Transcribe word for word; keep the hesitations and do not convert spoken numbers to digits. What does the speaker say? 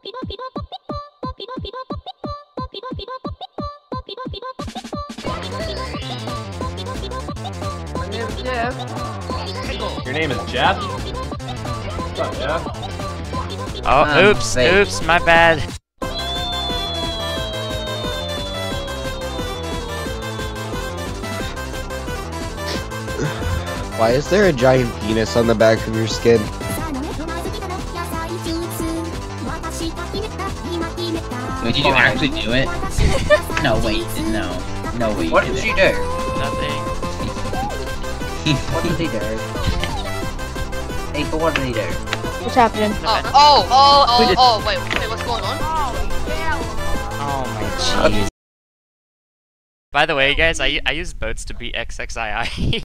My name's Jeff. Your name is Jeff? What's up, Jeff? Oh, Um, oops, wait. oops, my bad. Why is there a giant penis on the back of your skin? Wait, did you actually do it? No, wait, no. No, wait. What did she do? Nothing. What did he do? Aether, what did he do? What's happening? Oh, oh, oh, oh, oh, wait, wait, what's going on? Oh my jeez. By the way, guys, I I use boats to beat X X I I.